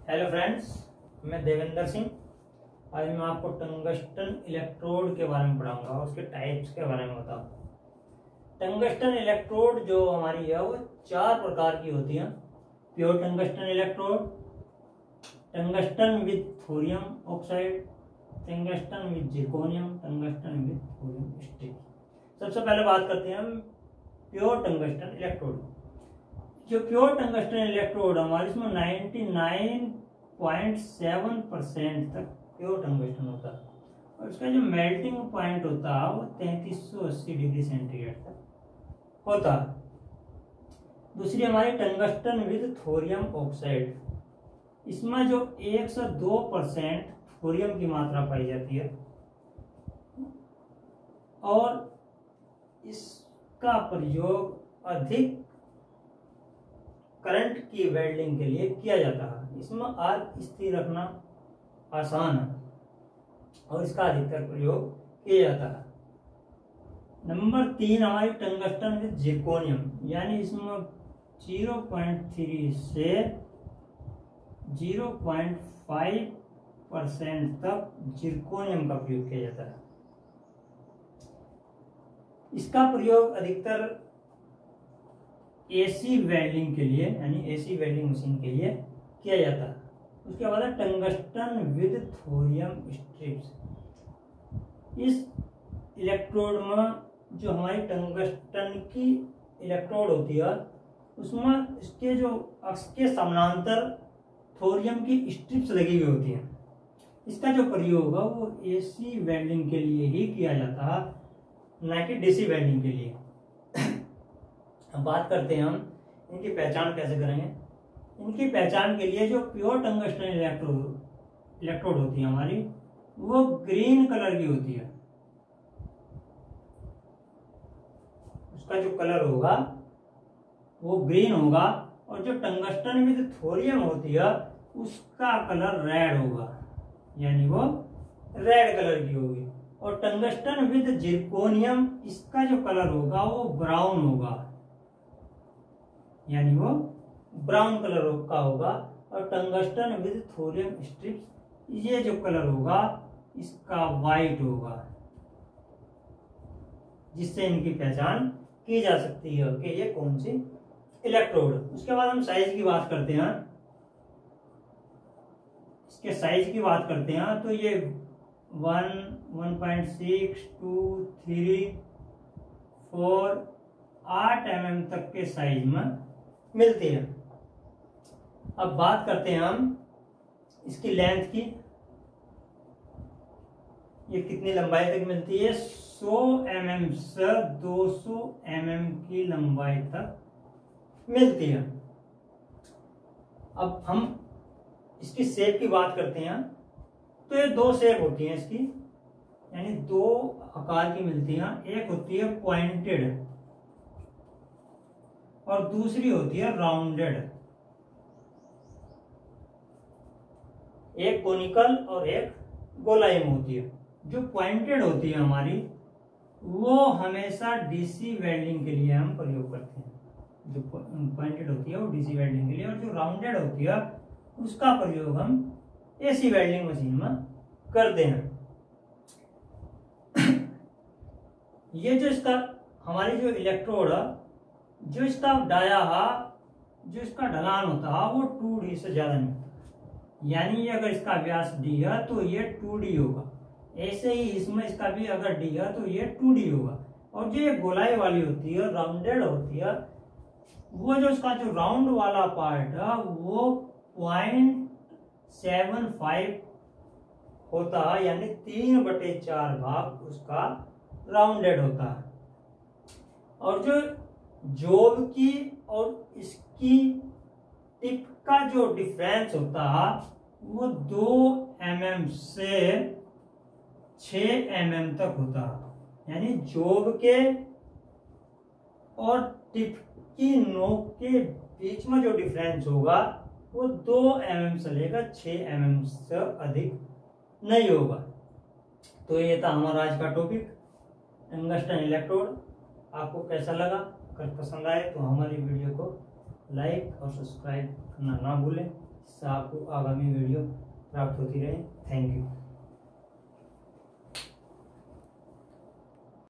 Hello friends, मैं देवेंद्र सिंह। आज मैं आपको टंगस्टन इलेक्ट्रोड के बारे में पढ़ाऊंगा और उसके टाइप्स के बारे में बताऊंगा। टंगस्टन इलेक्ट्रोड जो हमारी है वो 4 प्रकार की होती हैं। Pure tungsten electrode, tungsten with thorium oxide, tungsten with zirconium, tungsten with thorium strip. सबसे पहले बात करते हैं हम प्योर टंगस्टन इलेक्ट्रोड। जो प्योर टंगस्टन इलेक्ट्रोड हमारे इसमें 99.7% तक प्योर टंगस्टन होता है और इसका जो मेल्टिंग पॉइंट होता है वो 3380 डिग्री सेंटीग्रेड तक होता है। दूसरी हमारी टंगस्टन विद थोरियम ऑक्साइड, इसमें जो 102% थोरियम की मात्रा पाई जाती है और इसका प्रयोग अधिक करंट की वेल्डिंग के लिए किया जाता है। इसमें आग स्थिर रखना आसान है और इसका अधिकतर प्रयोग किया जाता है। नंबर 3 हमारी टंगस्टन विद जिरकोनियम, यानी इसमें 0.3 से 0.5% तक जिरकोनियम का प्रयोग किया जाता है। इसका प्रयोग अधिकतर एसी वेल्डिंग के लिए, यानी एसी वेल्डिंग मशीन के लिए किया जाता है। उसके बाद है टंगस्टन विद थोरियम स्ट्रिप्स। इस इलेक्ट्रोड में जो हमारी टंगस्टन की इलेक्ट्रोड होती है उसमें इसके जो अक्ष के समानांतर थोरियम की स्ट्रिप्स लगी हुई होती हैं। इसका जो प्रयोग है वो एसी वेल्डिंग के लिए ही किया जाता है, न कि डीसी वेल्डिंग के लिए। अब बात करते हैं हम इनकी पहचान कैसे करेंगे। इनकी पहचान के लिए जो प्योर टंगस्टन इलेक्ट्रोड होती है हमारी, वो ग्रीन कलर की होती है। उसका जो कलर होगा वो ग्रीन होगा और जो टंगस्टन विद थोरियम होती है उसका कलर रेड होगा, यानी वो रेड कलर की होगी। और टंगस्टन विद जिरकोनियम, इसका जो कलर होगा वो ब्राउन होगा, यानी वो ब्राउन कलर का होगा। और टंगस्टन विद थोरियम स्ट्रिप्स, ये जो कलर होगा इसका वाइट होगा, जिससे इनकी पहचान की जा सकती है कि ये कौन सी इलेक्ट्रोड। उसके बाद हम साइज की बात करते हैं। इसके साइज की बात करते हैं तो ये 1, 1.6, 2, 3, 4, 8 mm तक के साइज में मिलती है। अब बात करते हैं हम इसकी लेंथ की। ये कितनी लंबाई तक मिलती है? 100 mm से 200 mm की लंबाई तक मिलती है। अब हम इसकी शेप की बात करते हैं तो ये 2 शेप होती हैं इसकी, यानी 2 आकार की मिलती हैं। एक होती है पॉइंटेड और दूसरी होती है राउंडेड। एक कोनिकल और एक गोलाई में होती है। जो पॉइंटेड होती है हमारी वो हमेशा डीसी वेल्डिंग के लिए हम प्रयोग करते हैं। जो पॉइंटेड होती है वो डीसी वेल्डिंग के लिए, और जो राउंडेड होती है उसका प्रयोग हम एसी वेल्डिंग मशीन में करते हैं। ये जो इसका हमारी जो इलेक्ट्रोड है, जो इसका डाया है, जो इसका ढलान होता है वो 2D से ज्यादा नहीं होता। यानी अगर इसका व्यास D है तो ये 2D होगा। ऐसे ही इसमें इसका भी अगर D है तो ये 2D होगा। और जो ये गोलाई वाली होती है, राउंडेड होती है, वो जो इसका जो राउंड वाला पार्ट है वो 0.75 होता है, यानी 3/4 भाग उसका राउंडेड होता है। और जो जोब की और इसकी टिप का जो डिफरेंस होता है वो 2 mm से 6 mm तक होता है। यानी जोब के और टिप की नोक के बीच में जो डिफरेंस होगा वो 2 mm से लेकर 6 mm से अधिक नहीं होगा। तो ये था हमारा आज का टॉपिक, टंगस्टन इलेक्ट्रोड। आपको कैसा लगा? अगर पसंद आए तो हमारी वीडियो को लाइक और सब्सक्राइब करना ना भूलें। आपको आगामी वीडियो प्राप्त होती रहे। Thank you.